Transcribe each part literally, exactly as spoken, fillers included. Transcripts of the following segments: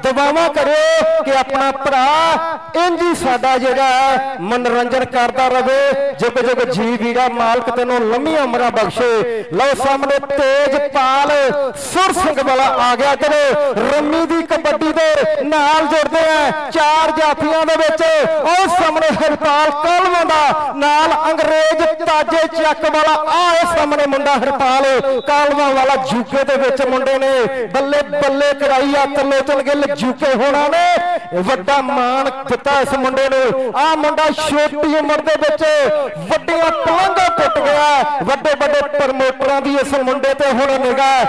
दुआवां करो कि अपना भरा इंज ही साडा जिहड़ा मनोरंजन करता रहे। जुग जुग जी वीरा मालक तैनूं लंबी उमरां बख्शे। लो सामने तेजपाल सुर सिंह वाला आ गया। चलो रम्मी दी कबड्डी दे नाल जुड़दे हैं चार जाफियां दे विच। और सामने हरपाल कालवां दा नाल अंग्रेज ताजे चक वाला आए सामने मुंडा हरपाल कालवां वाला जूके दे विच मुंडे ने बल्ले बल्ले कराई आ तलो चल गए जूके होना ने वड्डा मान दिता इस मुंडे ने। आ मुंडा छोटी उम्र दे विच वड्डियां पलंघां पुट गया। वड्डे वड्डे प्रमोटरां दी इस मुंडे ते हुण निगाह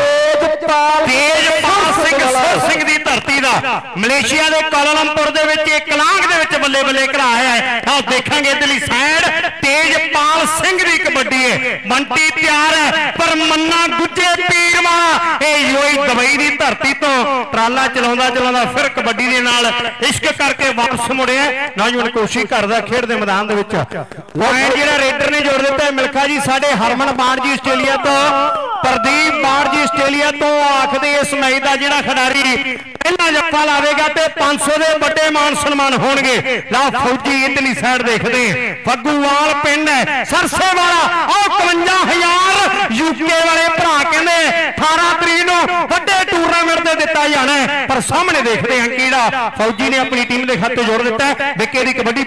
तेजपाल तेजपाल सिंह सुर सिंह दी धरती दा मलेशिया दे कोलालंपुर दे विच एक लांघ दे विच बल्ले बल्ले कराया है। आओ देखांगे इधरली साइड तेजपाल सिंह दी कबड्डी है। बंटी तैयार है पर मन्ना गुज्जे पीर वाला ए यूई दुबई दी धरती तो ट्राला चलाउंदा चलाउंदा फिर कबड्डी दे नाल इश्क करके वापस मुड़िया। नौजवान कोशिश करदा खेड दे मैदान दे विच पॉइंट जिहड़ा रेडर ने जोड़ दिता मिल्खा जी साडे हरमन बाण जी आस्ट्रेलिया तो प्रदीप बाण जी आस्ट्रेलिया तो आखदे इस मैच का जिहड़ा खिडारी पहला जफ्फा लावेगा तो पांच सौ के बड़े मान सम्मान होणगे। ला फौजी इधरली साइड देखते फग्गूवाल पिंड है सरसे वाला और इकवंजा हजार यूके वाले भरा कहते अठारह तरीक नूं वड्डे टूरनामेंट से दिता जाना है। पर सामने देखते हैं कीड़ा फौजी ने अपनी टीम के खाते जोड़ दिता है। विके दी कबड्डी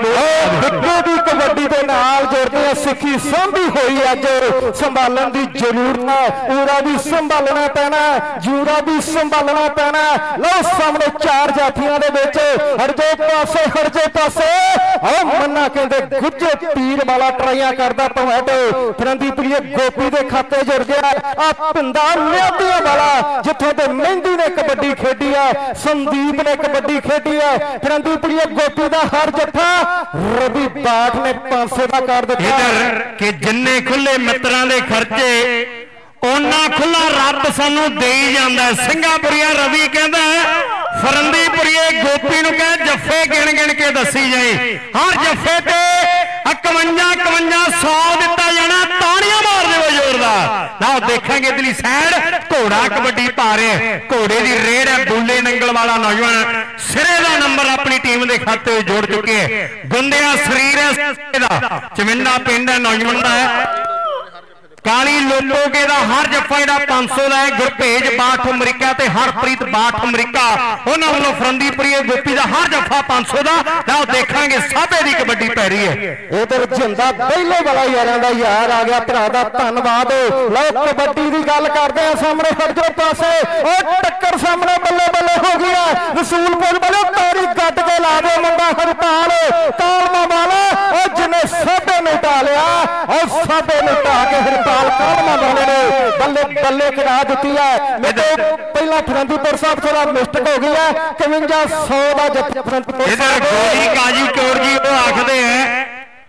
की कबड्डी के नाल जोड़ते हैं सिक्खी सांभी हुई अज संभालन की जरूरत है। पूरा भी संभालना पैना जूरा भी संभालना पैना। लो सामने चार जाफियां दे विच हरजे पासे हरजे पासे ओ मन्ना कहंदे गुज्जे पीर वाला ट्राइयां करदा पवाडो फरंदी प्रिय गोपी दे खाते जुड़ गया। आ पिंदा लियादिया वाला जिथे ते मेहंदी ने कबड्डी खेडी है संदीप ने कबड्डी खेडी है फरंदी प्रिय गोपी दा हर जत्था रवि बाठ ने पांच सौ का कर दिता। इधर के जिन्ने खुले मित्रां दे खर्चे ओना खुला रब सानू दे ही जांदा है। सिंगापुरिया रवि कहंदा फरंदीपुरिए गोपी नूं कह जफ्फे गिण गिण के दसी जाए हर जफ्फे ते इकवंजा इकवंजा सौ दिता जाना। ताड़ियां मार देवो जोरदार। ना देखेंगे इधरली साइड घोड़ा कबड्डी पा रहे घोड़े की रेड है बुले नंगल वाला नौजवान सिरे का नंबर अपनी टीम के खाते जोड़ चुके हैं। गुंदिया शरीर है चमिंडा पिंड है नौजवान का है। काली लोलोगे दा हर जफ्फा जिहड़ा पांच सौ का है। गुरभेज बाठ अमरीका ते हरप्रीत बाठ अमरीका उन्होंने वालों फरंदीपुरी गोपी का हर जफ्फा पांच सौ का। ना देखांगे साबे की कबड्डी पै रही है। इधर जिंदा पहले वाला यारां दा यार आ गया भरा दा धन्नवाद। लो कबड्डी की गल करते हैं सामने हरजो पासे और टक्कर सामने बल्ले बल्ले हो गया। रसूलपुर वाले तारी गट के ला दे मुंडा हरपाल कालमा वाला और जिन्हें साबे ने टालिया और साबे ने टा के हरपाल कालमा वाले ने बल्ले बल्ले करा दी है। मेरे पहला फरंदीपुर साहब थोड़ा मिस्टेक हो गई है इकवंजा सौ का जत्था फरंदीपुर काजी चोर जी वो आखते हैं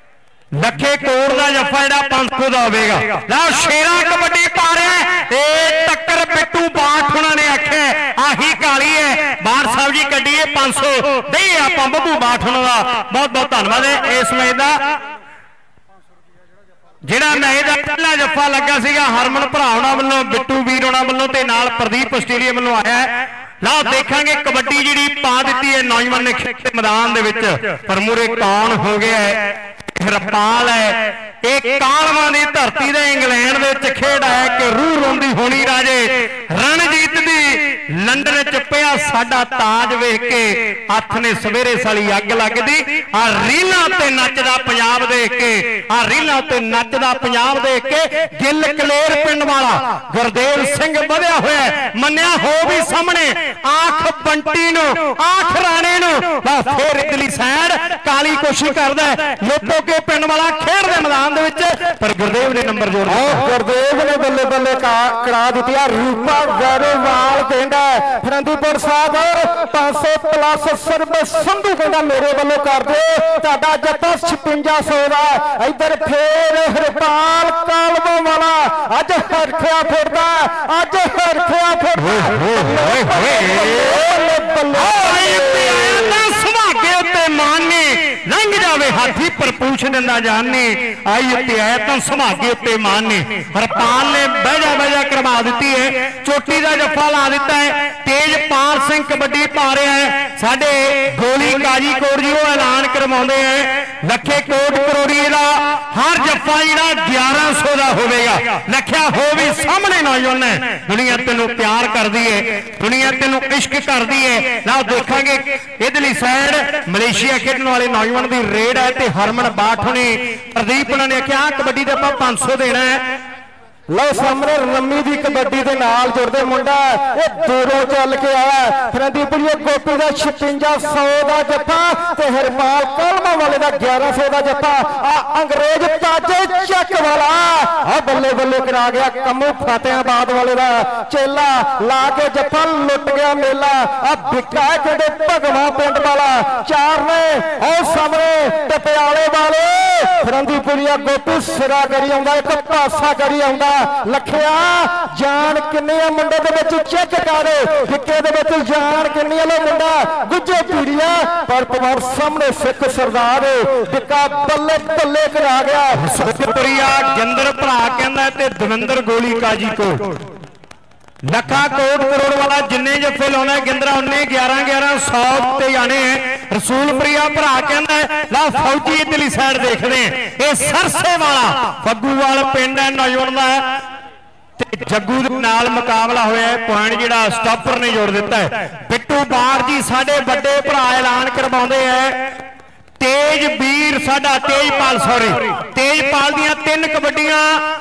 लखे कोर का जफ्फा जिहड़ा पांच सौ का होगा। लो शेरा कबड्डी पा रहा है टक्कर पिट्टू बाठ उन्होंने आख्या आही काली है बार साहब जी कड्डी है पांच सौ दे आप बब्बू बाठ उन्होंने बहुत बहुत धन्यवाद है। इस मैच का जिहड़ा मैच का पहला जफ्फा लगा सीगा हरमन भरा होना वालों बिट्टू वीर होना वालों ते नाल प्रदीप आस्ट्रेलिया वालों आया है। ला देखांगे कबड्डी जिहड़ी पा दी है नौजवान ने खेल मैदान दे विच पर मूरे कौन हो गया है हरपाल है। एक कालवा की धरती दे इंग्लैंड दे खेड है कि रूह रोंदी होनी राजे रणजीत दी लंडन च पिया साडा ताज वेख के हथ ने सवेरे साली अग लगदी। आ रीलां ते नचदा पंजाब देख के आ रीलां ते नचदा पंजाब देख के गिल कलेर पिंड वाला गुरदेव सिंह वधिया होया मन्निया हो भी सामने आख बंटी नूं आख राणे नूं फिर इधरली साइड काली कोशिश करदा लोटो के पिंड वाला खेड दे मैदान पर गुरदेव ने नंबर जोड़ गुरदेव ने बल्ले बल्ले करा दी। रूपा गरोवाल कहना फरंदीपुर साहब पांच सौ प्लस सर्व संधू कहना मेरे वालों कर दो तुहाडा जत्था छप्पंजा सौ का। इधर फिर हरपाल कालवा वाला अज हरखिया फिरदा अज हरखिया फिरदा सुभागे उत्ते माने लंघ जावे हाथी परपूछ दिंदा जान ने आई उत्ते आया तो सुभागे उत्ते मान ने हरपाल ने बहजा बहजा करवा दी है चोटी का जफा ला दिता है तेजपाल सिंह कबड्डी पा रहा है साडे गोली काजी कोट जी वो ऐलान करवाते हैं लखे कोट करोड़िए का हर जफा जिहड़ा ग्यारह सौ का होगा लख्या हो भी सामने नौजवान है दुनिया तेनों प्यार करती है दुनिया तेनों इश्क करती है ना देखांगे इधरली साइड मलेशिया खेडन वाले नौजवान की रेड है ते हरमन बाट होने प्रदीप ने आख्या कबड्डी का आप पांच सौ देना है लो सामने रम्मी की कबड्डी के नाल जुड़ते मुंडा ये दूरों चल के आया फरीदपुरी गोपी का छप्पंजा सौ का जफा ते हरपाल कलमा वाले का ग्यारह सौ का जफा आ अंग्रेज ताजे चक वाला आ बल्ले बल्ले करा गया कमू फतेहाबाद वाले का चेला ला के जफा लुट गया मेला आ बिका कहते भगवा पिंड वाला चार ने और सामने टपियाले वाले फरीदपुरी गोपी सिरा करी आउंदा एक पासा करी आउंदा लखिया जान किन्नी मुंडे चेक कर फिक्के जान किन्नी लो मुंडा गुज्जे पीड़िया पर पवार सामने सिख सरदार टिक्का बल्ले बल्ले करा गया सुखपुरिया गिंदर भरा कहंदा ते दविंदर गोली काजी को लखा कोट करोड़ वाला जिन्ने जफे लाना गिंदरा उन्ने ग्यारह ग्यारह सौ ते जाने रसूलपुरिया भरा कहंदा ला फौजी इधरली साइड देखते हैं ये सरसे वाला फग्गूवाल पिंड है नौजवान का जग्गू दे नाल मुकाबला होया है पॉइंट जिहड़ा स्टॉपर ने जोड़ दिता है बिट्टू बार जी साडे बड़े भरा ऐलान करवाउंदे है तेज वीर साडा तेजपाल सॉरी तेजपाल दियां तीन कबड्डियां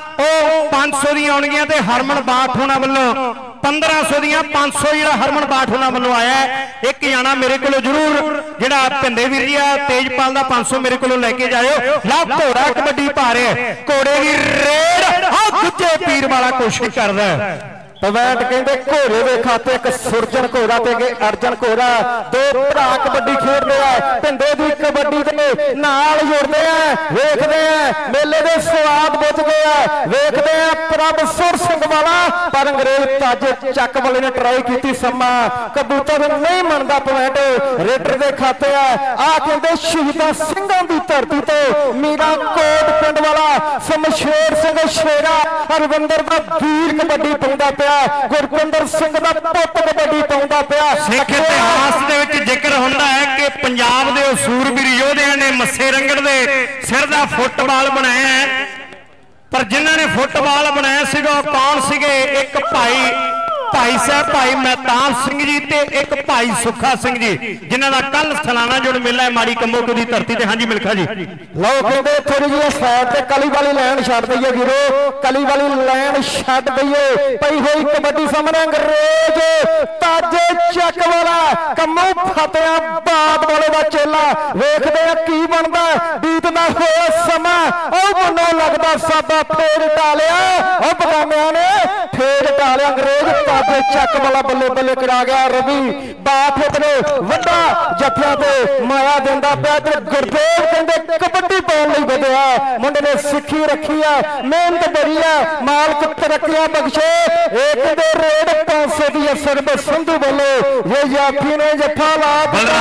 पांच सौ दी आउणगियां ते हरमन बाट होना वालों पंद्रह सौ दियां पांच सौ जिहड़ा हरमन बाट होना वालों आया है एक जाना मेरे को जरूर जिहड़ा भिंदे वीर जी आ तेजपाल दा पांच सौ मेरे को लेके जाओ ला घोड़ा कबड्डी पा रहे घोड़े की रेड आ गुज्जे पीर वाला कोशिश करदा है पवैट कहते घोड़े के खाते एक सुरजन घोड़ा ते अर्जन घोड़ा दो भरा कबड्डी खेडते हैं भिंडे की कबड्डी के नाल जुड़ते हैं वेखते हैं मेले के स्वाद बुझ गए वेखते हैं प्रभ सुर सिंह वाला पर अंग्रेज ताजे चक वाले ने ट्राई की समा कबूतर नहीं मनता पवैट रेडर के खाते है आ कहते शहीदा सिंघां की धरती तो मीरा कोट पिंड वाला शमशेर सिंह शेरा हरविंदर का वीर कबड्डी पाउंदा पिया गुरपिंदर सिंह दा पुੱਤ कबड्डी पाउंदा पिया सिख इतिहास दे विच जिक्र हुंदा है कि पंजाब दे सूरबीर योधियां ने मस्से रंगड़ दे सिर दा फुटबाल बनाया है पर जिन्हां ने फुटबाल बनाया सीगा कौन सीगे एक भाई भाई साहब भाई महताब सिंह जी ते एक भाई सुखा सिंह जी जिन्हां दा कल सालाना जुड़ मेला है माड़ी कंबोकी दी धरती ते। हाँ जी मिल्खा जी लो कहते थोड़ी जी साइड ते कली वाली लाइन छड्ड दईए वीरो कली वाली लाइन छड्ड दईए पई होई कबड्डी सामने अंग्रेज ताजे चक वाला कमू फतेहाबाद वाले दा चेला वेखदे आ की बनदा बीतना होया समा ओ मनो लगदा साबा फेर टालिया ओ बगामियां ने फेर टालिया अंग्रेज चक वाला बल्ले बल्ले करा गया रवि बाप इतने वड्डा जफिया ते माया देंदा पिया ते गुरदेव कहंदे कबड्डी पाउण लई वधिया मुंडे ने सिੱਖੀ रखी है मेहनत बड़ी है मालक तरक्कियां बख्शे एक दे रेड पांच सौ दी असर में संधू बोलो ये जाफी ने जफा ला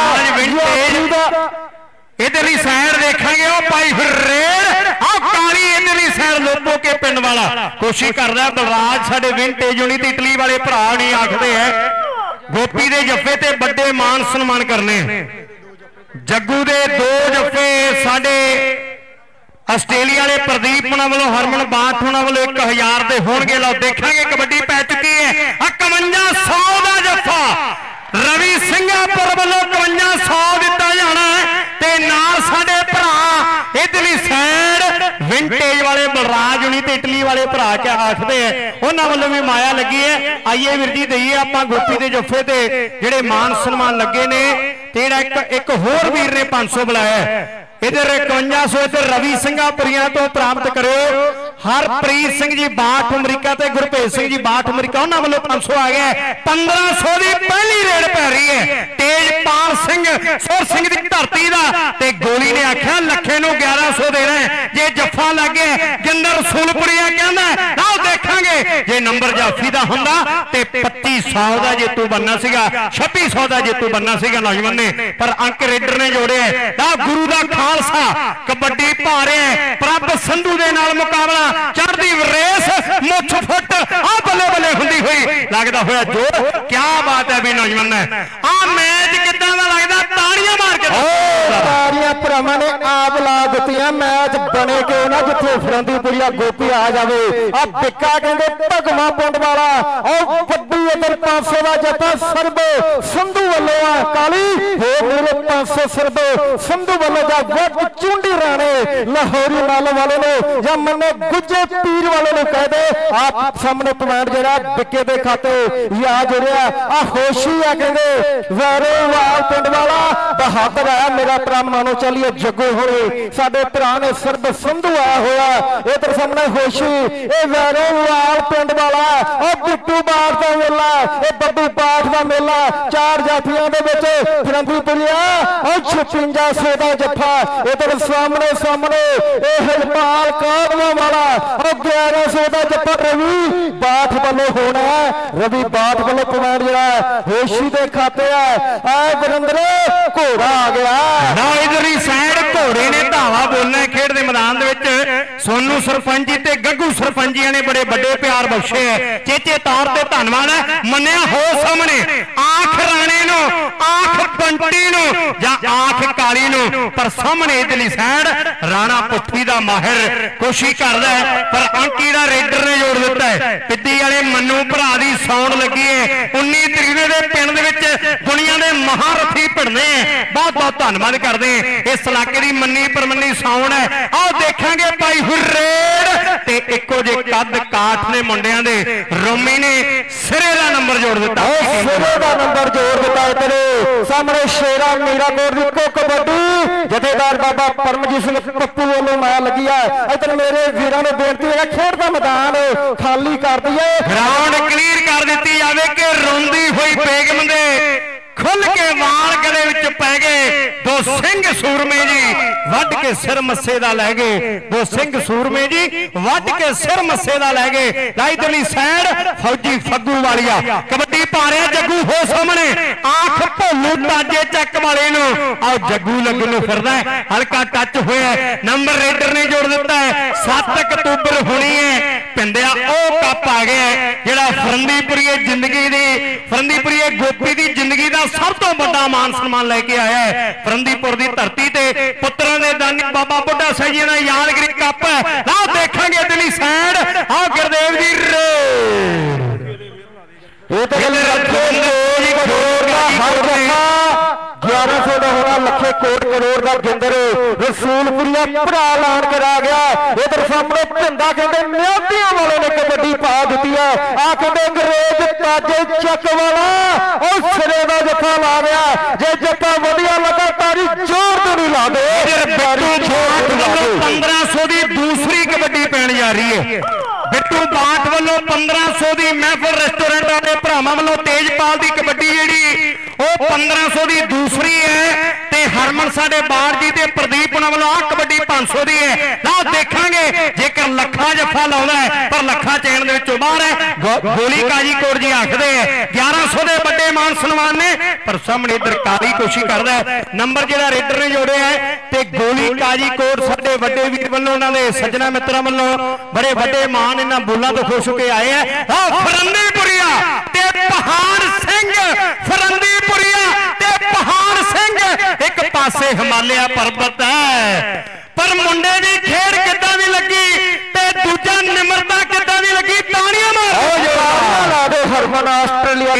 इधरली साइड देखेंगे भाई रेड आ काली इधरली साइड लोपो के पिंड वाला कोशिश कर रहा बलराज साडे विंटेज होनी इटली वाले भरा नहीं आखते हैं गोपी दे जफे ते बड़े मान सम्मान करने जग्गू दे दो जफे साडे आस्ट्रेलिया ने प्रदीप होना वालों हरमन बाट होना वालों एक हजार के होंगे लो देखेंगे कबड्डी पै चुकी है इकवंजा सौ का जफा रवि सिंगापुर वालों इकवंजा सौ दिता जाना है ते नाल साडे भरा इधरली साइड विंटेज वाले बलराज हुणी ते इटली वाले भरा क्या आखते हैं उन्हां वालों भी माया लगी है आइए वीर जी दईए आपां गोपी दे जफे ते जिहड़े मान सन्मान लगे ने ते एक एक होर वीर ने पांच सौ बुलाया इधर इकवंजा सौ इधर रवि सिंगापुरिया तो प्राप्त करो हरप्रीत सिंह जी बाट अमरीका ते गुरभेज सिंह जी बाट अमरीका उन्होंने वालों पांच सौ आ गया पंद्रह सौ की पहली रेड पै रही है तेजपाल सिंह सुर सिंह की धरती का ते गोली ने आख्या लखे नूं ग्यारह सौ देना है जे जफा लगे गिंदर रसूलपुरिया कहना आओ देखांगे जे नंबर जाफी का हुंदा ते पच्ची सौ का जेतू बनना सीगा, छब्बी सौ का जेतू बनना सीगा नौजवान ने, पर अंक रेडर ने जोड़े दा गुरु दा खालसा कबड्डी पा रहे हैं। प्रभ संधू दे नाल मुकाबला चढ़दी रेस मुछ फुट आ बल्ले बल्ले हुंदी हुई लगदा होया जोर। क्या बात है भी नौजवान ने आ मैच किदां दा लगदा, ताड़ियां मार के ताड़ियां भरावां ने आप ला दित्तियां। मैच बने क्यों ना जिथे फरंदीपुरिया गोपी आ जावे। आ बिक्का कहंदे भगवा पिंड वाला और वड्डी इधर पांच सौ का जत्था सरबो संधू वालों आ काली हो मेरे पांच सौ सरबो संधू वालों का वट चुंडी राणे लाहौरी नाल वाले ने या मन्ने गुज्जे पीर वाले ने कह दे। आप सामने पॉइंट जरा बिक्के दे खाते याद हो रहा आ होशी आ कहंदे वैरोवाल पिंड वाला बहादुर है मेरा भरा मानो चलिए जग्गू होए साडे भरा ने सरब संधू आया होया। इधर सामने होशी ए वैरोवाल पिंड वाला और बिट्टू बाठ का मेला ए बब्बू बाठ का मेला चार जातियों के विच फरंदीपुरिया और छप्पंजा सौ का जत्था। इधर सामने सामने ए हरपाल कादवा वाला और ग्यारह सौ का जत्था रवि बाठ वालों होना है। रवि बाठ वालों पॉइंट जरा होशी के खाते है। आए गुरिंदर घोड़ा आ गया ना इधर साइड घोड़े ने धावा बोलना खेड के मैदान सोनू सरपंच जी ते गग्गू सरपंच जी ने बड़े बड़े प्यार बख्शे है। चेचे तौर पर धन्यवाद है मन्निया हो सामने आंख राणे नो आंख बंटी नो या आंख काली नो, पर सामने इधरली साइड राणा पुट्ठी दा माहिर कोशिश करदा है पर अंकी दा रेडर ने जोड़ दिता है। पिद्दी वाले मन्नू भरा दी सौण लगी है उन्नी तरीके दे पिंड दे विच दुनिया दे महारथी भिड़ने बहुत बहुत धन्यवाद करते हैं। इस इलाके की मन्नी परमन्नी सौण है। आओ देखांगे भाई हुर्रेड़ ते इको जे कद काठ ने मुंडियां दे रोमी ने सिरे का नंबर जोड़ दिता सिरे का नंबर जोड़ दिता। इधर सामने शेरा मीराकोट की को कबड्डी जथेदार बाबा परमजीत सिंह पप्पू वालों माया लगी है। इधर मेरे वीरों ने बेनती है खेड का मैदान खाली कर दिए ग्राउंड क्लीयर कर दी जाए कि रोंदी हुई बेगम दे खुल के वाल गले विच पै गए। दो सिंह सूरमे जी वड के सिर मस्से दा लै गए। दो सिंह सूरमे जी वड के सिर मस्से दा लै गए। इधरली साइड फौजी फग्गू वालिया कबड्डी पा रहे जग्गू हो सामने आंख भोलू ताजे चक वाले नु आओ जग्गू लगन नु फिरदा है हल्का टच होया नंबर रेडर ने जोड़ दिता है। सात अक्तूबर होनी है पिंडिया ओ कप आ गया जेड़ा फरंदीपुरीए जिंदगी दी फरंदीपुरीए गोपी दी जिंदगी दा सब तो बड़ा मान सम्मान लेके आया है। फरंदीपुर की धरती ते पुत्रों के दानी बाबा बुढ़ा साहिब जी ने यादगिरी कप ला देखेंगे दिल्ली साइड आओ गुरदेव जी ग्यारह सौ का होना लखे कोट करोड़ का गिंदर रसूलपुरिया भरा लान करा गया। इधर सामने भिंदा कहते म्यादियां वाले ने कबड्डी पा दी है। आ कहते अंग्रेज ताजे चक वाला और सिरे का जत्था ला गया। जे जत्था वधिया लगा तारी जोर तो नहीं ला दे। पंद्रह सौ की दूसरी कबड्डी पैन जा रही है। बिट्टू बाठ वालों पंद्रह सौ की महफिल रेस्टोरेंट वाले भरावां वालों तेजपाल की कबड्डी जी पंद्रह सौ की दूसरी है। हरमन साडे बार जी ते प्रदीप वालों आ कबड्डी पांच सौ की है। ला देखांगे जेकर लखा जफा लाउंदा है पर लखा चैन दे विचों बाहर है। गोली काजी कोट जी आखदे ग्यारह सौ के बड़े मान सन्मान ने पर सामने इधर काली कोशिश करदा है। नंबर जिहड़ा रेडर ने जोड़े है ते गोली काजी कोट साडे बड़े वीर वालों उन्हां दे सज्जना मित्रां वालों बड़े बड़े मान इन्हां बोलां तो खुश होके आए हैं। फरंदीपुरिया ते पहाड़ सिंह फरंदीपुरिया ते पहाड़ सिंह एक पासे हिमालय पर्वत है पर मुंडे की खेड किदां दी लगी ते दूजा निमरता किदां दी लगी ताड़ियां मार हरमन आस्ट्रेलिया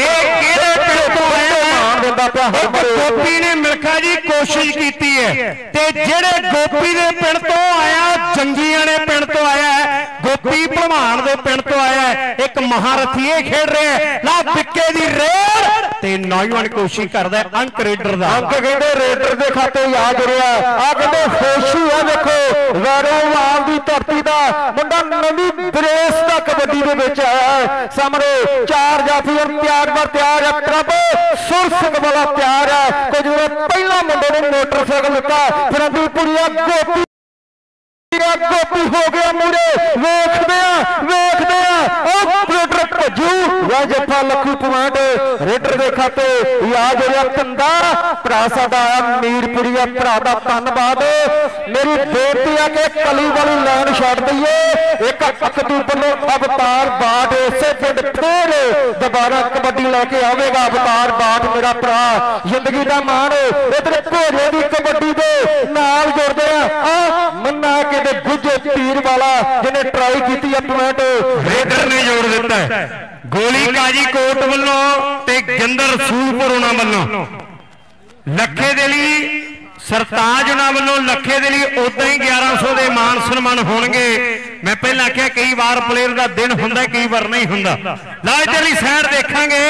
गोपी ने मिल्खा जी कोशिश की है ते जेड़े गोपी दे पिंड तो आया जंगियां ने पिंड तो आया है गोपी भलवान दे पिंड तो आया है एक महारथी ये खेड रहे हैं। ला बिक्के दी रेड ते नौजवान कोशिश करदा है अंक रेडर दा अंक कहंदे रेडर दे खाते याद रहा आ कहंदे होशी है। देखो वैरोवाल दी धरती दा मुंडा नवी ब्रेस दा कबड्डी दे विच आया है। सामने चार जाफी और तैयार बर तैयार है। प्रभ सुर सिंह वाला तैयार है कुछ पहला मुंडे ने मोटरसाइकिल लिता फरंदीपुरिया गोपी गोपी हो गया मूरे वेखदे वेखदे रेडर भजू या जफा लखू पवांड रेडर दे खाते याद हो कंधा भरा साडा मीरपुरिया भरा दा धन्नवाद। मेरी बेनती है कि कली वाली लाइन छड़ दईए एक अकतू वालों अवतार बाट इसे पिंड फिर दोबारा कबड्डी लैके आवेगा। अवतार बाट मेरा भरा जिंदगी का मान इधर घोड़े की कबड्डी दे नाल जुड़दे आ मन्ना के गुजे तीर वाला जिन्हें ट्राई की पॉइंट रेडर ने जोड़ दिता है। गोली काजी कोट वालों ते गिंदर सूलपुर उन्हां वालों लखे दे लई सरताज उन्हां वालों लखे दे लई उदां ही ग्यारह सौ के मान सन्मान होणगे। मैं पहले आख्या कई बार प्लेयर का दिन हुंदा कई बार नहीं हुंदा। ला इधरली साइड देखांगे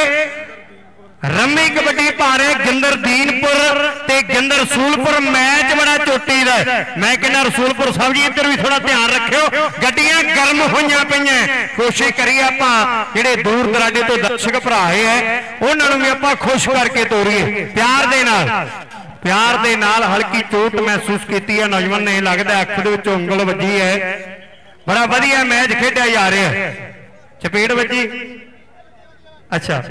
रम्मी कबड्डी पा रहे गिंदर दीनपुर ते गिंदर रसूलपुर मैच बड़ा चोटी का। मैं कहना रसूलपुर साहब जी इधर भी थोड़ा ध्यान रखियो गड्डियां गर्म होइयां पईयां। कोशिश करिए आपां जिहड़े दूर दराडे तो दर्शक भरा आए है उन्हां नूं भी आपां खुश करके तोरीए प्यार दे नाल प्यार दे नाल। हल्की चोट महसूस की है नौजवान ने, लगता अख दे विच उंगल वजी है। बड़ा वधिया मैच खेडिया जा रहा है। चपेट वजी अच्छा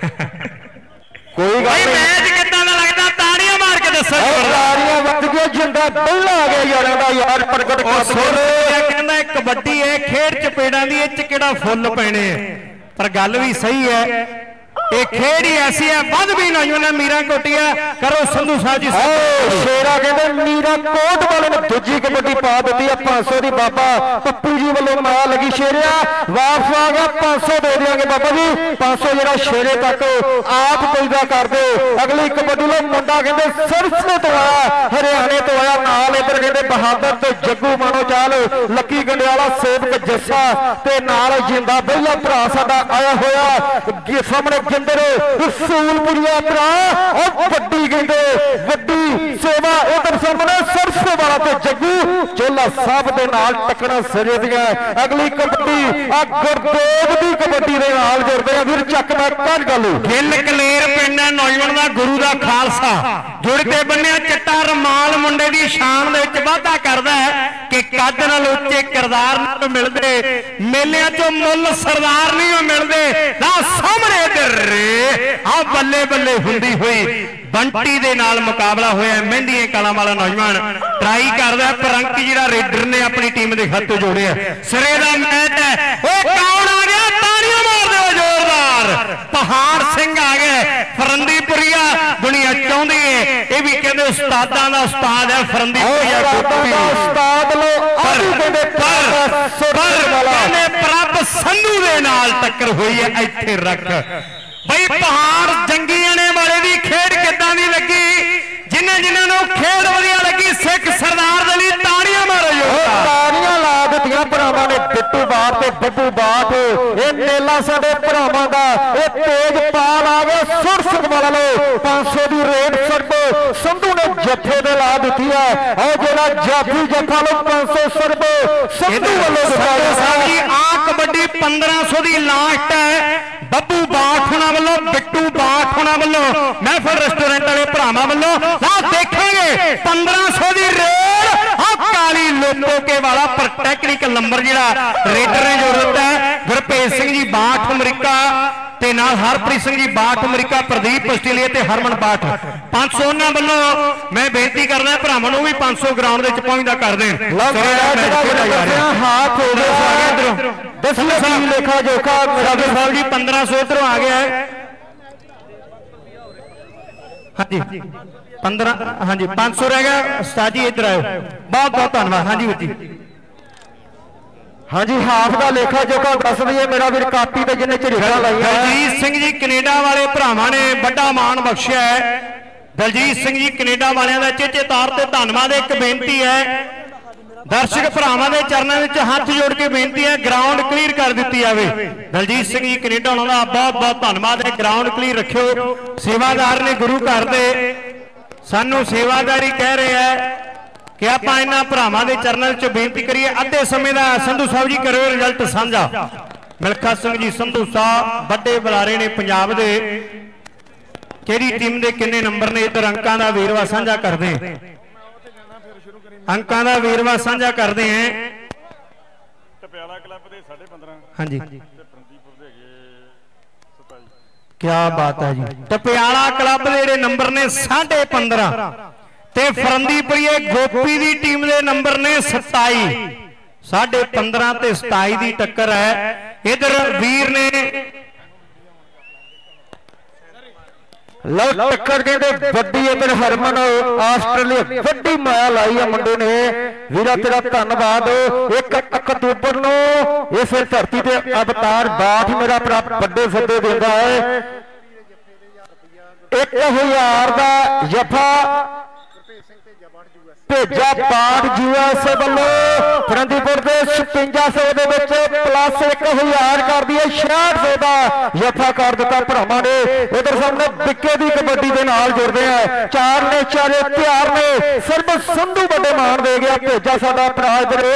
कोई मैच कितना लगता ताड़ियां मार के दसो। ताड़ियां वज गई झंडा पहला आ गया यारां दा यार प्रगट कर कहंदा कबड्डी है खेड चपेड़ां दी इच किहड़ा फुੱਲ पैणे पर गल भी सही है। ये खेड ही ऐसी है वध भी नौजवान मीरा कोटिया करो संधू साहब जी शेरा कहते मीरा कोट वाले ने दूजी कबड्डी पा दी है पांच सौ की बाबा पप्पू जी वालों माया लगी शेरिया वापस आ गया पांच सौ दे देंगे बाबा जी पांच सौ जरा शेरे तक आप पैदा कर दो। अगली कबड्डी लो मुंडा कहते सरसे तो आया हरियाणे तो आया नाल इधर कहते बहादुर तो जग्गू मानो चाल लकी गंडियाला सेवक जस्सा ते नाल जिंदा बेला भरा साडा आया होया सामने गिंदर रसूलपुरिया भरा और वड्डी कहते वड्डी सेवा उधर सामने सरसे वाला तो जग्गू चोला साहब दे नाल टकरा सिरे दिया। अगली कबड्डी आ गुरदेव दी कबड्डी दे नाल जुड़दे आ फिर चकदा कर गल गिल कलेर पिंड नौजवान दा गुरु दा खालसा जुड़ के बन्निया चिट्टा रमाल मुंडे दी शान दे विच वाधा करदा है कि कद नाल उच्चे किरदार नाल मिलदे मेलियां चों मुੱਲ सरदार नहीं मिलदे ना सामने इधर आ बल्ले बल्ले हुंदी हुई बंटी दे नाल मुकाबला होया। मेहंदी कला वाला नौजवान ट्राई करदा पर अंक जिहड़ा रेडर ने अपनी टीम दे खाते जोड़े सिरे दा मैच है। ओ कौन आ गया ताड़ियां मार दो जोरदार पहाड़ सिंह आ गए फरंदीपुरिया दुनिया चाहती है ये भी कहते उस्तादां दा उस्ताद है फरंदीपुरिया उस्ताद लो पर प्रभ संधू दे नाल टक्कर हुई है। इत्थे रख बई पहाड़ जंगीआने वाले दी खेड किदां दी लगी जिन्हें जिन्होंने खेड वधिया लगी सिख सरदार दे लई ताड़ियां मारो ताड़ियां ला दित्तियां भरावां ने बिट्टू बाठ ते बब्बू बाठ ये मेला साडे भरावां दा ये तेज पाल आ गए सुरसक वाला लो पांच सौ दी रेट सर्ब संधू ने जत्थे दे ला दित्ती है और जेड़ा जाफी जत्था लो पांच सौ सर्ब संधू वालों साहब जी आ कबड्डी पंद्रह सौ दी लास्ट है। बब्बू बाठ होना वालों बिट्टू बाठ होना वालों महफिल रेस्टोरेंट वाले भरावां वालों देखेंगे पंद्रह सौ की रेड काली लोको के वाला पर टेक्निकल नंबर जिहड़ा रेडर ने जोड़ दिता है। गुरभेज सिंह जी बाठ अमरीका ते नाल हरप्रीत सिंह जी बाठ अमरीका प्रदीप आस्ट्रेलिया ते हरमन बाठ पांच सौ उन्हां वालों मैं बेनती करदा भरावां नूं भी पांच सौ ग्राउंड दे विच पहुंचदा कर दें। हाथ हो गया दसवीं टीम लेखा जोखा राजे साहब जी पंद्रह सौ इधरों आ गया है। हाँ जी पंद्रह हाँ जी पांच सौ रह गया उस्ताद जी इधर आयो बहुत बहुत धन्यवाद। हाँ जी वीर जी हाँ जी हाफ का लेखा जोखा दस दिए मेरा वीर कापी पे जिन्हें झड़िया लाई दलजीत सिंह जी कनेडा वाले भरावां ने बड़ा मान बख्शिया है। दलजीत सिंह जी कनेडा वालियां दा चेचे तार ते धन्यवाद। एक बेनती है दर्शक भरावां दे चरणों में हाथ जोड़ के बेनती है ग्राउंड क्लीयर कर दी जाए। दलजीत सिंह जी कनेडा उन्होंने बहुत बहुत धन्यवाद है। ग्राउंड क्लीयर रखियो सेवादार ने गुरु घर दे सानू सेवादारी कह रहे हैं कि आप इन्हां भरावां दे चरणों में बेनती करिए अद्धे समय का संधू साहब जी करो रिजल्ट साझा। मिल्खा सिंह जी संधू साहब बड़े बुलारे ने पंजाब दे किहड़ी टीम के किन्ने नंबर ने इधर अंकां दा वेरवा साझा कर दें। अंकों का वीरवा साझा करते हैं। टपियाला क्लब दे साढ़े पंद्रह हाँ जी क्या बात है जी। टपियाला क्लब के नंबर ने साढ़े पंद्रह ते फरंदीपुरी गोपी की टीम के नंबर ने सताई। साढ़े पंद्रह ते सताई की टक्कर है। इधर वीर ने लो टक्कर कहते वड्डी इधर हरमन आस्ट्रेलिया वड्डी माया लाई है मुंडे ने। वीरा तेरा धन्यवाद। एक अक्तूबर नो इस धरती ते अवतार बाठ मेरा भरा बड़े सदे देता है। एक हजार का जफा भेजा पाठ यूएस वालों फरंदीपुर के छप्पन सौ प्लस एक हजार कर दिए छियाठ सौ का जफा कर दिता भरावां ने। इधर सामने बिक्के की कबड्डी के नाल जुड़ते हैं। चार ने चारे प्यार ने सिर्फ संधू बड़े मान दे गया। भेजा साडा भरा इधर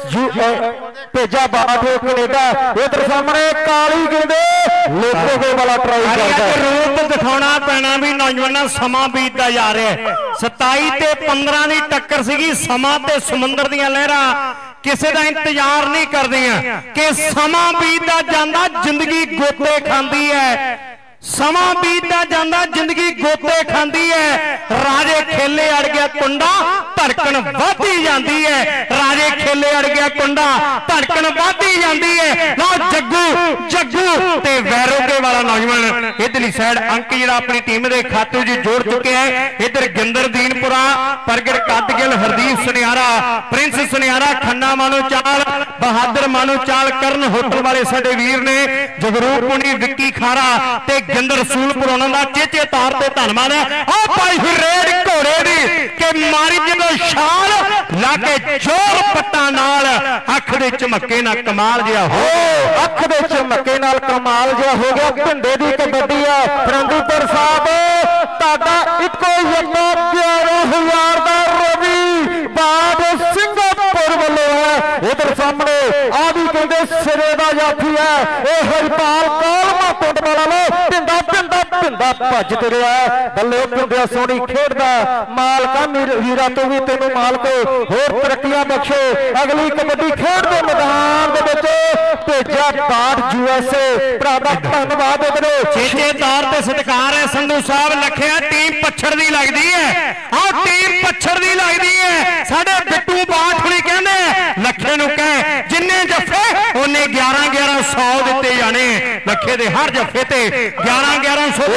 भेजा बाठ कनेडा। इधर सामने काली कहते लोगों वाला ट्राई करता है। रूप दिखाना पैना भी नौजवान समा बीतता जा रहा है। सताई ते पंद्रह की टक्कर सीगी। समा ते समुंदर दी लहरां किसी का इंतजार नहीं करदियां कि समा बीतदा जांदा जिंदगी गोते खांदी है। समा बीतदा जांदा जिंदगी गोते खांदी है। राजे खेले अड़ गया कुंडा धड़कन वधदी जांदी है। राजे खेले अड़ गया कुंडा धड़कन वधदी जांदी है। ना जग्गू जग्गू ते वैरोगे वाला नौजवान इधरली साइड अंक जिहड़ा अपनी टीम के खाते च जोड़ चुके हैं। इधर गिंदर दीनपुरा परगट कदगिल हरदीप सुनियारा प्रिंस सुनियारा खन्ना मानो चाल बहादुर मानो चाल करण होटल वाले साडे वीर ने जगरूप पुनी विक्की खारा ते गिंदर सूलपुर उन्होंने चेचे तार से धन्यवाद है। ओ भाई रेड घोड़े दी के मारी जो शाल लाके जोर पट्टा नाल अख दे चमके ना कमाल जिहा हो अख दे चमके नाल कमाल जिहा हो गया। भिंडे की कबड्डी है। फरंदीपुर साहब तुहाडा इको यत्न ग्यारह हजार का रवि बाद सिंगापुर वालों है। इधर सामने आ भी कहते सिरे का जाफी है। यह हरिपाल कालमा पिंड वाला लो भिंडा भिंडा भिंडा भजते रहा है। बल्ले भिंडिया सोहनी खेडदा मालका वीरा तो भी तेनों मालको होर तरक्कियां बख्शे। अगली कबड्डी खेड के मैदान दे विच भेजा बाठ यूएसए भरा दा धन्नवाद। चेचे तार ते सत्कार है संधू साहब लखिया टीम पच्छड़ दी लगदी है। आ टीम पच्छड़ दी लगदी है। साडे बिट्टू बाठ हुणी कहंदे लखे नूं कह जिन्ने जफे ओने ग्यारह ग्यारह सौ दिते जाने। लखे दे हर जफे ते ग्यारह ग्यारह सौ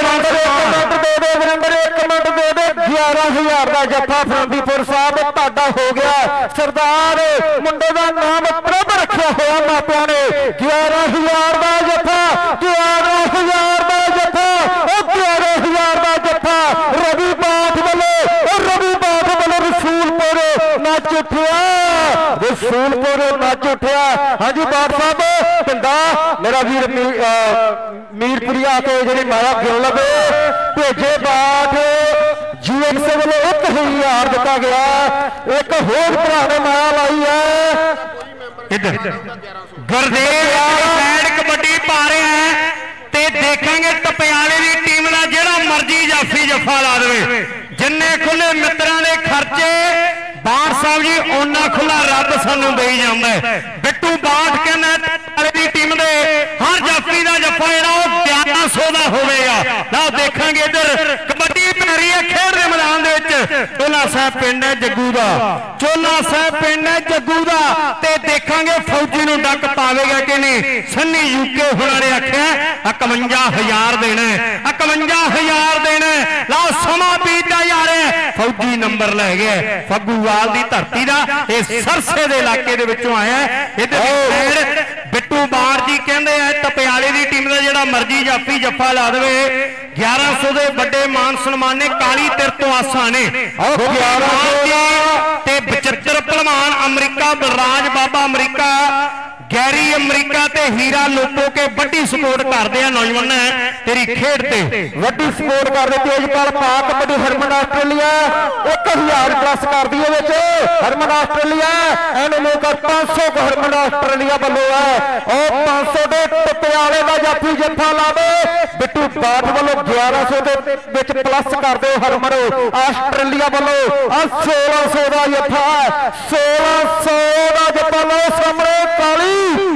ग्यारह हजार का जफा फरंदीपुर साहब तुहाडा हो गया। सरदार मुंडे का नाम प्रभ रखा हुआ मापिया ने। ग्यारह हजार का जफा ग्यारह हजार का जफा ग्यारह हजार का जफा रवि बाठ वाले रवि बाठ वाले रसूलपुर नच उठिया रसूलपुर नच उठिया। हाँ जी बाठ साहब भिंडा मेरा वीर मीरपुरी आके जी माया गिन लगे भेजे बाठ यूएसए वालों एक हजार दिता गया। एक होर भरा ने माया लाई है। इधर गुरदेव कबड्डी पा रहे हैं ते देखेंगे टपियाले की टीम का जिहड़ा मर्जी जाफी जफा ला दे। जिन्ने खुले मित्रों के खर्चे बाठ साहब जी उन्ना खुला रब सानू दे जाता है। बिट्टू बाठ कहना टीम दे हर जाफी का जफा जो ग्यारह सौ का होगा। ना देखेंगे इधर कबड्डी पैरी है खेड के मैदान चोला साहब पिंड है जग्गू का चोला साहब पिंड है जग्गू का ते देखांगे फौजी नूं डक पावेगा कि नहीं। सन्नी यूके हुणा ने आख्या इकवंजा हजार देना इकवंजा हजार देना। लो समा बीतदा जा रहा है। फौजी नंबर लै गया फग्गूवाल की धरती का सरसे के इलाके दे विचों आया। इधर बिट्टू बाठ जी कहते हैं टपियाले की टीम का जिहड़ा मर्जी जाफी जफा ला दे। ग्यारह सौ के बड़े मान सन्मान ने काली तिर तो आसा ने पचहत्तर भलवान अमरीका बलराज बाबा अमरीका गैरी अमरीका ते हीरा लोपो के बड़ी सपोर्ट करते हैं नौजवान तेरी खेड ते वड्डी सपोर्ट करदे तेजपाल पा कबड्डी हरमन आस्ट्रेलिया एक हजार प्लस कर दी हरमन आस्ट्रेलिया एने मौका पांच सौ को हरमन आस्ट्रेलिया वालों है और पांच सौ के पटियाले का जाफी जफा लावे बिट्टू बाज वालों ग्यारह सौ के विच प्लस कर दो हरमन आस्ट्रेलिया वालों आ सोलह सौ का जफा सोलह सौ का जफा लो सामने काली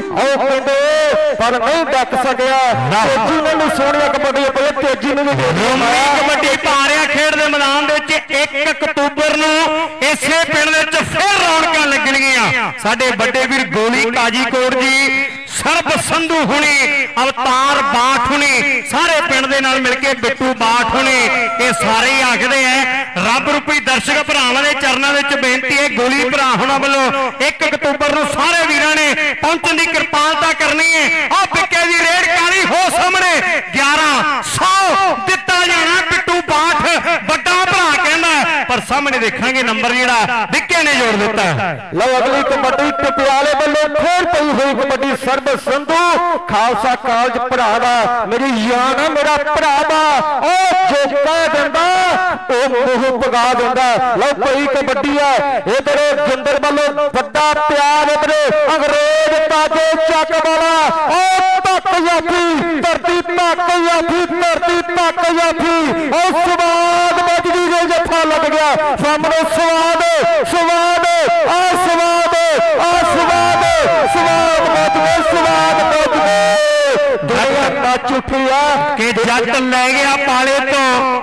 पर नहीं डक सकिया तेजी ने सोहनी कबड्डी तेजी ने कबड्डी पा रहा खेड के मैदान एक अक्तूबर इसे पिंड फिर रौनक लगणगियां साडे बड़े वीर गोली काजीकोट जी सरब संधू हुणी अवतार बाठ हुणी सारे पिंड दे नाल मिलके बिट्टू बाठ हुणी ये सारे ही आखदे हैं रब रूपी दर्शक भरावां दे चरनां दे विच बेनती है गोली भरा हुणां वल्लों एक अक्तूबर नूं सारे वीरां ने पहुंचण दी किरपालता करनी है आ पिक्के दी रेड काली हो सामने ग्यारह सौ दिता जाना बिट्टू बाठ बड़ा भरा कहंदा पर सामने देखांगे नंबर जिहड़ा विक्के ने जोड़ दिता लो अगली कबड्डी पटियाले वल्लों फिर पई हुई कबड्डी सरब संधू खालसा कॉलेज भरा दा मेरी जान है मेरा भरा दा ओ जो कह दिंदा ओ मुंह पगा दिंदा लो कोई कबड्डी है इधर जिंदर वालों बड़ा प्यार इधर अंग्रेज ताजे चक वाला ओ तक जाफी धरती तक जाफी धरती तक जाफी ओ स्वाद बजदी जे जफा लग गया सामने स्वाद स्वाद आ स्वाद आ स्वाद स्वाद बजदे स्वाद बजदे दुनिया नच उठी आ कि जट लै गया पाले तो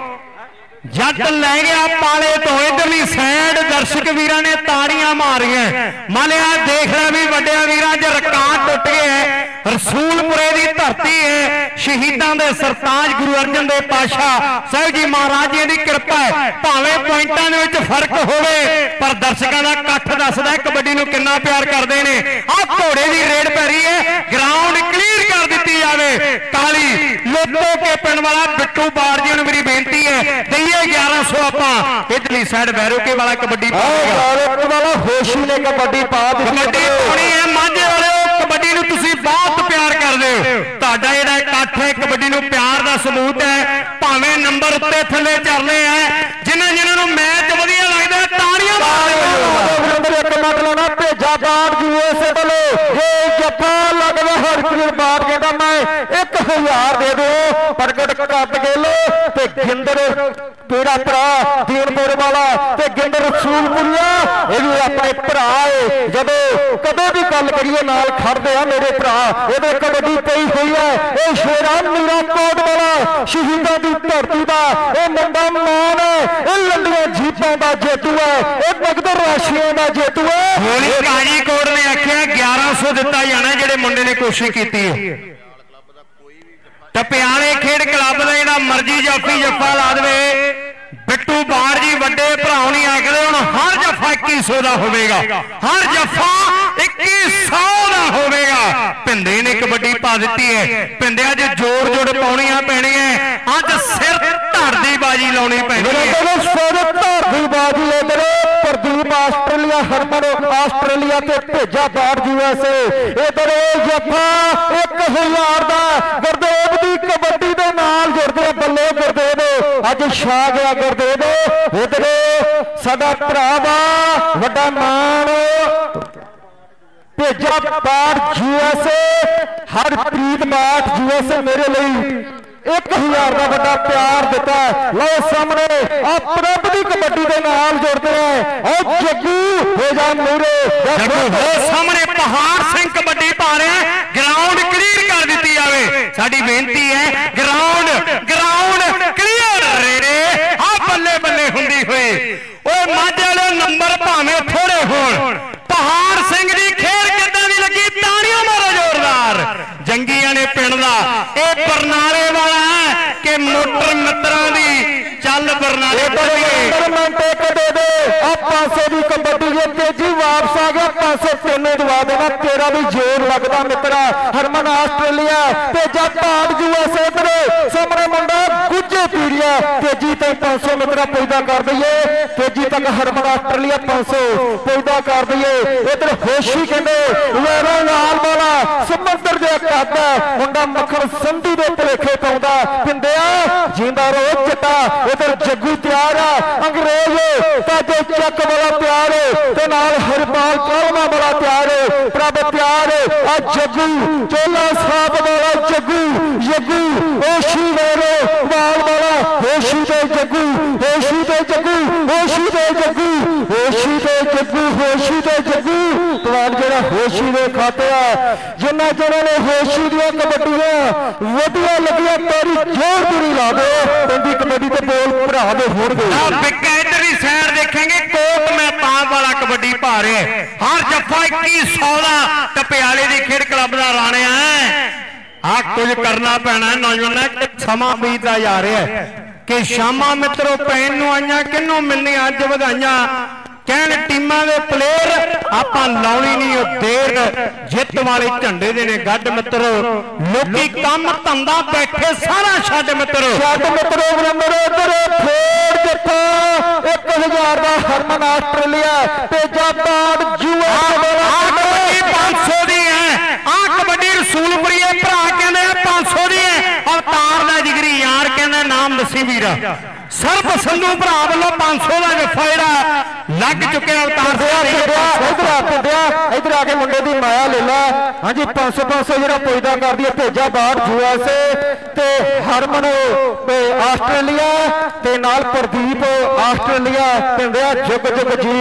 जट लै गया पाले तो इधरली साइड दर्शक वीरां ने ताड़ियां मारियां मान लिया देख रहा भी वड्डे वीरां च रिकॉर्ड टुट गए रसूलपुरे की धरती है शहीदां दे सरताज गुरु अर्जन देव पातशाह साहिब जी महाराज जी की कृपा है भावें पॉइंटां दे विच फर्क होवे पर दर्शकां दा इकट्ठ दसदा कबड्डी नूं किन्ना प्यार करदे ने आ घोड़े दी रेड पै रही है ग्राउंड क्लीयर कर दित्ती जावे काली लोटो के पिंड वाला बिट्टू बाड़ जी नूं मेरी बेनती है दईए ग्यारह सौ आपां इधरली साइड बैरोके वाला कबड्डी वाला होशी ने कबड्डी पा दी कबड्डी पानी है मांझे वाले कबड्डी नूं तुसीं बहुत प्यार करदे हो तुहाडा जिहड़ा इकट्ठ है कबड्डी नूं प्यार दा सबूत है भावें नंबर उत्ते थल्ले चलने हैं जिन्हां जिन्हां नूं मैच वधिया लगदा ताड़ियां मारो एक मतलब भेजा बाढ़ जी इस वाले ये जफा लगदा हरप्रीत बाढ़ कहंदा मैं एक हजार दे दो प्रगट कट गेलो ते गिंदर तेरा भरा दीनपुर वाला ते गिंदर रसूलपुरिया ये भी अपने भरा है जदों कदे भी गल करिए नाल खड़दे आ मेरे भरा ये कबड्डी पई हुई है ये शेरा मीरा कोट वाला शहीदां दी धरती दा ये मुंडा मान है ये लंडियां जीतां दा जेतू है ये नगदर राशियां दा जेतू है गोली काजीकोट ने आख्या ग्यारह सौ दिता जाना जेडे मुंडे ने कोशिश की है टपियाले खेड क्लब का जिहड़ा मर्जी जाफी जफा ला दे बिट्टू बाड़ जी वड्डे भराओ नहीं आखदे हुण हर जफा इक्की सौ का होगा हर जफा इक्की सौ का होगा भिंदे ने कबड्डी पा दी है भिंदे अज जोर जोड़ पाउणियां पैणियां अज सिर धड़ दी बाजी लाउणी पैणी है सिर धड़ दी बाजी इधर प्रदीप आस्ट्रेलिया हरमन आस्ट्रेलिया ते भेजा बाड़ यूएसए इधर जफा एक हजार का गुरदेव की कबड्डी के नाल जुड़ते बल्ले गुरदेव अज छा गया गुरदेव इधर साडा भरा वा वड्डा मान भेजा बाड़ यूएसए हरप्रीत बाठ यूएसए मेरे लिए एक हजार का बड़ा प्यार दिता लो सामने आप प्रभ की कबड्डी के नाल जुड़ते हैं और जग्गू हो जा मेरे सामने पहाड़ सिंह कबड्डी पा रहे हैं ग्राउंड क्लीयर कर दी जाए साडी बेनती है ग्राउंड ग्राउंड क्लीयर रे रे आ बल्ले बल्ले हुंदी हुई ओए माझे वाले नंबर भावें थोड़े होण पहाड़ सिंह दी खेल किदां दी लगी ताड़ियां मारो जोरदार जंगियां ने पिंड दा ए बरनाले वाला है कि मोटर मित्रां दी चल बरनाले पांच सौ की कबड्डी जे तेजी वापस आ गया पांच सौ तीन दवा देना तेरा भी जोर लगता मित्रा हरमन आस्ट्रेलिया तेजा भाग यूएसए सामने मुंडा गुज्जे ਦੂਜੇ ਪੀੜੀਆ ਤੇਜੀ ਤੱਕ पाँच सौ मीटर पैदा कर दईए तेजी तक हरमन आस्ट्रेलिया पाँच सौ पैदा कर दईए इधर होशी कहते लाल वाला समुद्र दे कद मुंडा मक्खन संधी दे भुलेखे पाउंदा पिंदिया जींदा रोज चिट्टा इधर जग्गू तैयार आ अंग्रेज ताजे चक वाला तैयार ते नाल हरपाल कालमा वाला तैयार प्रभ तैयार आ जग्गू चोला साहब वाला जग्गू जग्गू होशी वेरे वाल वाला होशी दे जग्गू होशी दे जग्गू होशी दे जग्गू होशी दे जग्गू होशी दे जग्गू पवान जेड़ा होशी दे खाते आ जिन्ना जणा ने होशी दी कबड्डियां वधिया लगिया तेरी जोर पूरी ला दे पिंडी कबड्डी ते बोल भरा दे होणगे आ बिक्का इधरली साइड देखेंगे कोट महताब वाला कबड्डी पा रहे हर जफा इक्कीस सौ दा टपियाले दी खेड क्लब दा राणे है आ कुछ करना पैना नौजवान समा बीतदा जा रहा है कि शामा मित्रों पैन नूं आईयां किन्नू मिलनी अज वधाइयां कहण टीमां दे प्लेयर आपां लाउणी नहीं देर जित वाले झंडे दे ने गड्ड मित्रों लोकी काम धंधा बैठे सारा छड्ड मित्रों छड्ड मित्रों नंबर इधर फेर जिथा एक हजार का हरमन आस्ट्रेलिया तेजा बाड जुआ पांच सौ दी है आ कबड्डी रसूलपुरी भरा कहते पांच सौ दी है अवतार का जिगरी यार कहते नाम दसी वीर सर्ब संधू भरा वालों पांच सौ का जफा जरा लग चुके अवतार इधर आके मुंडे की माया ले ला हाँ जी पांच सौ पांच सौ जो पैदा कर दी भेजा बाहर जुआ से ते हरमन आस्ट्रेलिया ते नाल प्रदीप आस्ट्रेलिया पिंडिया जुग जुग जी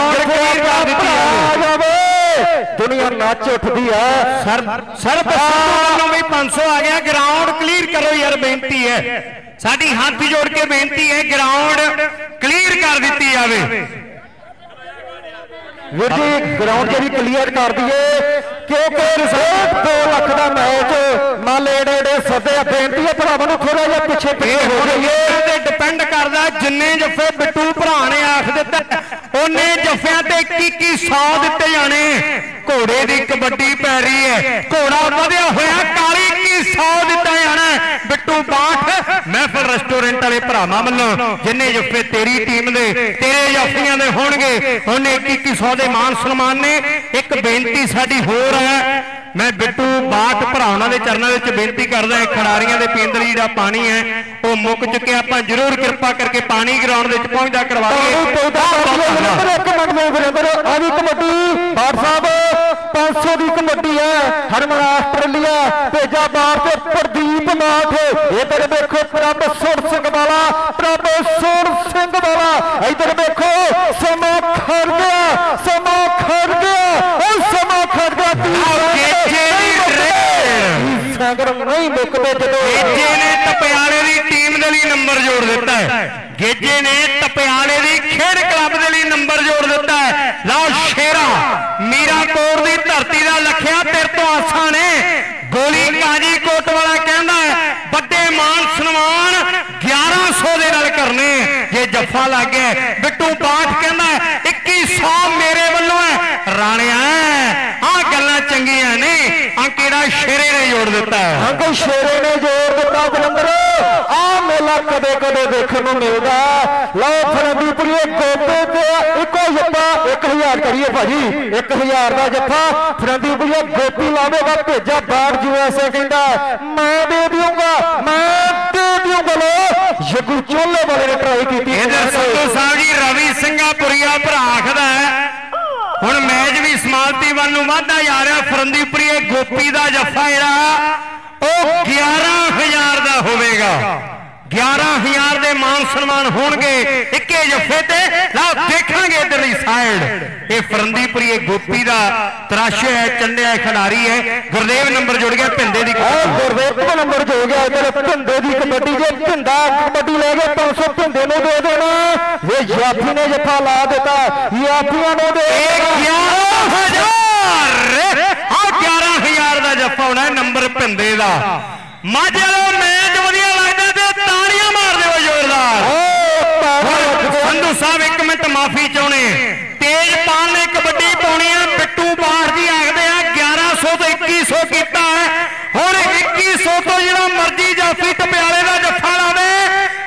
दुनिया नच उठती है सर सर भी पांच सौ आ गया ग्राउंड क्लीयर करो यार बेनती है साडी हाथ जोड़ के बेनती है ग्राउंड क्लीयर कर दी जाए वीर जी ग्राउंड जी क्लीयर कर दिए क्योंकि दो लख का मैच मान एडे एडे सदे बेनती है भरावां थोड़ा जिहा पिछे पिछे हो जाइए डिपेंड करता जिन्ने जफे बिट्टू भरा ने आख दिता उन्ने जफियां ते इक्की सौ दिते जाने घोड़े की कबड्डी पै रही है घोड़ा वधिया होया काली इक्की सौ दिता जाना बिट्टू बाठ महफिल रेस्टोरेंट वाले भरावां वल्लों जिन्ने जफे तेरी टीम दे तेरे जाफियां दे होणगे उन्ने इक्की सौ दे मान सन्मान ने एक बेनती साडी होर है मैं बिट्टू बाठ भरावां दे चरणों विच बेनती करदा है खिडारियां दे पीण लई जिहड़ा पानी है वो मुक चुके आपां जरूर कृपा करके पानी ग्राउंड विच पहुंचदा करवा पांच सौ की कबड्डी है हरमन आस्ट्रेलिया भेजा बाहर से प्रदीप नाथ इधर देखो प्रभ सुर सिंह वाला प्रभ सुर सिंह वाला इधर देखो समा खर गया समा खर गया समा खर गया नहीं मुकते जो गेजे ने टपियाले की टीम के लिए नंबर जोड़ दिता है गेजे ने टपियाले की खेड क्लब के लिए नंबर जोड़ दिता है लो शेरा मीराकोट की धरती का लखिया तेरे तो आसा ने गोली काजी कोट वाला कहना है बड़े मान सन्मान ग्यारह सौ के नाल करने जे जफा लग गया बिट्टू बाठ कहना है इक्की सौ मेरे वालों है राणिया आ गल्लां चंगियां ने आ केड़ा शेरे ने जोड़ दिता है अंकल शेरे ने जोड़ दिता जलंधर आ मेला कदे कदे देखने को मिलता लो फरंदीपुरी गोपे ते इको जप्पा एक हजार करिए भाजी एक हजार का जप्पा फरंदीपुरी गोपी लावेगा भेजा बाढ़ जुआ से कहता मैं दे दूंगा मैं दे दूंगा लो जग्गू चोले वाले ने ट्राई की इधर संधू साहब जी रवि सिंगापुरिया भरा आखदा है हुण मैच भी समाप्ति वाल नूं वधदा जा रहा फरंदीपुरी गोपी का जफा जिहड़ा ग्यारह हजार का होवेगा ग्यारह हजार के मान सन्मान होंगे इक्के जफे ते लाओ देखांगे इधरली साइड ये फरंदीपुरी गोपी का तराशे है चंडिया खिडारी है गुरदेव नंबर जुड़ गया भिंदे की गुरदेव का नंबर जुड़ गया इधर भिंदे की कबड्डी जो भिंदा कबड्डी ले गए पांच सौ भिंदे ने दे देना ये याफी ने जफा ला देता याफिया ने दे ग्यारह हजार ग्यारह हजार का जफा होना नंबर भिंदे का माझे वाला मैच वधिया लगता ताड़ियां मार दो जोरदार संधू साहब एक मिनट माफी चाहने तेजपाल ने कबड्डी पानी है बिट्टू बाठ जी आखते हैं ग्यारह सौ तो इक्की सौ किया है हुण इक्की सौ तो जो मर्जी जाफी टपियाले का जफा लावे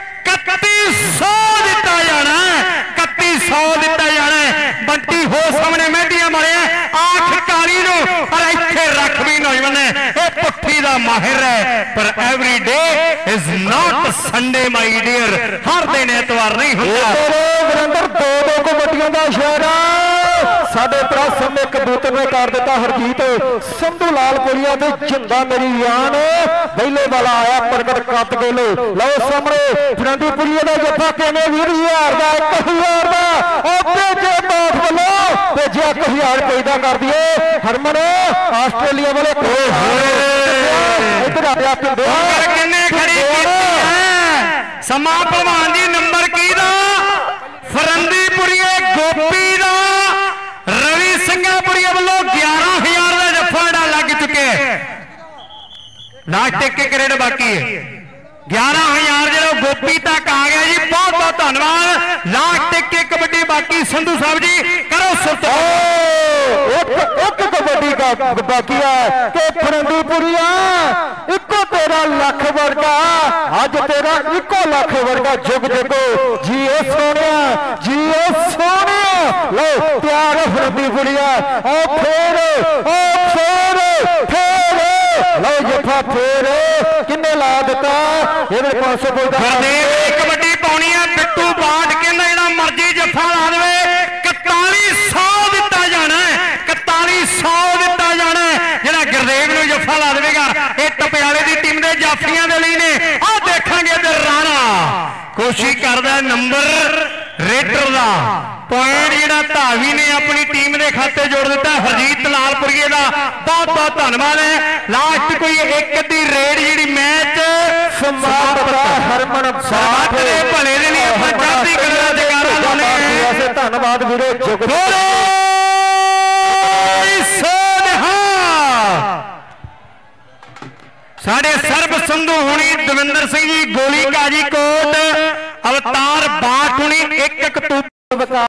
ਦਾ ਮਾਹਿਰ ਹੈ, ਪਰ every day is not Sunday my dear. ਹਰ ਦਿਨ ਐਤਵਾਰ ਨਹੀਂ ਹੁੰਦਾ। ਵਰਿੰਦਰ ਦੋ ਦੋ ਕਬੱਡੀਆਂ ਦਾ ਇਸ਼ਾਰਾ ਸਾਡੇ ਭਰਾ ਸਾਹਮਣੇ ਕਬੂਤਰ ਨੇ ਕਰ ਦਿੱਤਾ। ਹਰਜੀਤ ਸੰਧੂ ਲਾਲਪੁਰੀਆ ਤੇ ਜਿੰਦਾ ਮੇਰੀ ਜਾਨ ਪਹਿਲੇ ਵਾਲਾ ਆਇਆ ਪ੍ਰਗਟ ਕੱਤ ਕੇ ਲਓ ਸਾਹਮਣੇ ਫਰੰਦੀਪੁਰੀਆ ਦਾ ਜੱਫਾ ਕਿਵੇਂ ਵੀਹ ਹਜ਼ਾਰ ਦਾ ਇੱਕ ਹਜ਼ਾਰ ਦਾ ਉਹ ਜੇ ਬਾਠ ਵੱਲੋਂ ਤੇ ਜੇ ਇੱਕ ਹਜ਼ਾਰ ਪੈਦਾ ਕਰ ਦਈਏ ਹਰਮਨ ਆਸਟ੍ਰੇਲੀਆ ਵਾਲੇ ਇੱਧਰ ਆ ਗਿਆ ਪਿੰਡ ਕਿੰਨੇ ਖੜੀ ਕੀਤੀ ਹੈ ਸਮਾਂ ਭਲਵਾਨ ਜੀ। ਨੰਬਰ ਕੀ ਦਾ ਫਰੰਦੀਪੁਰੀਏ ਗੋਪੀ ਦਾ ਰਵੀ ਸਿੰਘਾਪੁਰੀਆ ਵੱਲੋਂ ਗਿਆਰਾਂ ਹਜ਼ਾਰ ਦਾ ਜੱਫਾ ਜਿਹੜਾ ਲੱਗ ਚੁੱਕਿਆ। ਲਾਸਟ ਇੱਕ ਇੱਕ ਰੇਡ ਬਾਕੀ ਹੈ। ਗਿਆਰਾਂ ਹਜ਼ਾਰ ਜਿਹੜਾ ਗੋਪੀ ਤੱਕ ਆ ਗਿਆ ਜੀ। ਬਹੁਤ ਬਹੁਤ ਧੰਨਵਾਦ। ਲਾਸਟ ਇੱਕ ਇੱਕ ਕਬੱਡੀ ਬਾਕੀ। ਸੰਧੂ ਸਾਹਿਬ ਜੀ ਕਰੋ ਸੁਰਤ। ਇੱਕ ਕਬੱਡੀ ਦਾ ਬਾਕੀ ਹੈ ਕਿ ਫਰੰਦੀਪੁਰੀਆ ਇੱਕੋ ਤੇਰਾ ਲੱਖ ਵਰਗਾ ਅੱਜ ਤੇਰਾ ਇੱਕੋ ਲੱਖ ਵਰਗਾ ਜੁਗ ਜੁਗੋ ਜੀਓ ਸੋਹਣਿਆ ਜੀਓ ਸੋਹਣਿਆ। ਲਓ ਤਿਆਰ ਫਰੰਦੀਪੁਰੀਆ ਉਹ ਫੇਰ ਉਹ ਫੇਰ ਫੇਰ ਲਓ ਜੱਫਾ ਫੇਰ ਕਿੰਨੇ ਲਾ ਦਿੱਤਾ ਇਹਦੇ ਪੰਜ ਸੌ ਬੋਲਦਾ ਗੁਰਦੇਵ ਕਬੱਡੀ ਪਾਉਣੀ ਆ। ਬਿੱਟੂ ਬਾਟ ਕਹਿੰਦਾ ਜਿਹੜਾ ਮਰਜੀ ਜੱਫਾ ਲਾ ਦੇਵੇ ਇਕਤਾਲੀ ਸੌ ਦਿੱਤਾ ਜਾਣਾ। ਇਕਤਾਲੀ ਸੌ ਦਿੱਤਾ ਜਾਣਾ ਜਿਹੜਾ ਗੁਰਦੇਵ ਨੂੰ ਜੱਫਾ ਲਾ ਦੇਵੇਗਾ। ਇਹ ਟਪਿਆਲੇ ਦੀ ਟੀਮ ਦੇ ਜਾਫੀਆਂ ਦੇ ਲਈ ਨੇ। ਆਹ ਦੇਖਾਂਗੇ ਤੇ ਰਾਣਾ ਕੋਸ਼ਿਸ਼ ਕਰਦਾ ਨੰਬਰ ਰੇਟਰ ਦਾ ਪੁਆਇੰਟ ਜਿਹੜਾ ਧਾਵੀ ਨੇ ਆਪਣੀ ਟੀਮ ਦੇ ਖਾਤੇ ਜੋੜ ਦਿੱਤਾ। ਹਰਜੀਤ ਲਾਲਪੁਰੀਏ ਦਾ ਬਹੁਤ ਬਹੁਤ ਧੰਨਵਾਦ ਹੈ। ਲਾਸਟ ਕੋਈ ਇੱਕ ਅੱਧੀ ਰੇਡ ਜਿਹੜੀ ਮੈਚ ਸਮਾਪਤ ਹਰਮਨ ਸਾਥ ਦੇ ਭਲੇ ਦੇ ਲਈ ਆਪਾਂ ਚੜ੍ਹਦੀ ਕਲਾ ਦਾ ਜਗਾਰਾ ਲਾਉਂਦੇ ਹਾਂ। ਧੰਨਵਾਦ ਵੀਰੇ ਜੁਗ ਸਾਡੇ ਸਰਬ ਸੰਧੂ ਹੁਣੀ ਦਵਿੰਦਰ ਸਿੰਘ ਜੀ ਗੋਲੀ ਕਾਜੀ ਕੋਟ ਅਵਤਾਰ ਬਾਠ ਹੁਣੀ ਇੱਕ ਅਕਤੂਬਰ